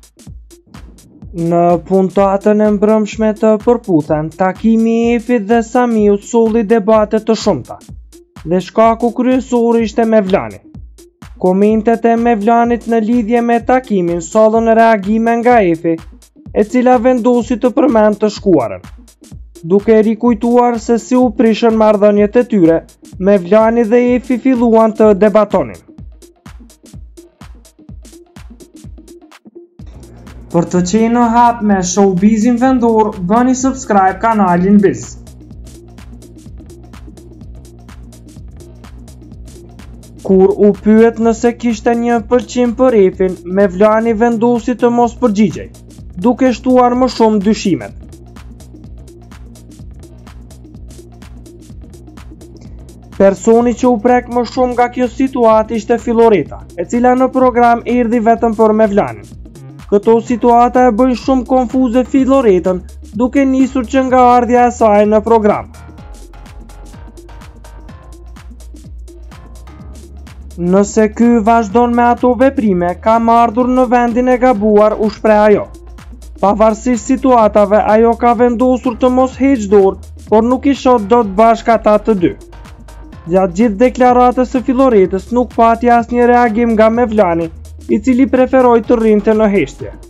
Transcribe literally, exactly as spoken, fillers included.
Në puntatën e mbrëmshme të përputhen, takimi i Efit dhe Samiut solli debate të shumta, dhe shkaku kryesor ishte Mevlani. Komentet e Mevlanit në lidhje me takimin sollën reagime nga Efi, e cila vendosi të përmend të shkuarën, duke rikujtuar se si u prishën marrëdhëniet e tyre, Mevlani dhe Efi filluan të debatonin. Për të qenë hap me showbizin vendor, bëni subscribe kanalin Biz. Kur u pyet nëse kishte një pëlqim për Efin, Mevlani vendosi të mos përgjigjej, duke shtuar më shumë dyshimet. Personi që u prek më shumë nga kjo situatë ishte Filloreta, e cila në program erdhi vetëm për Mevlanin. Këto situata e bëjnë shumë konfuze Filloretën, duke nisur që nga ardhja e saj në program. Nëse ky vazhdon me ato veprime, ka ardhur në vendin e gabuar, u shpreh ajo. Pavarësisht situatave, ajo ka vendosur të mos heqë dorë, por nuk i shoh dot bashkë ata të dy. Gjatë gjithë deklaratës së Filloretës nuk pati asnjë reagim nga Mevlani, i cili preferoi të rrinte në heshtje.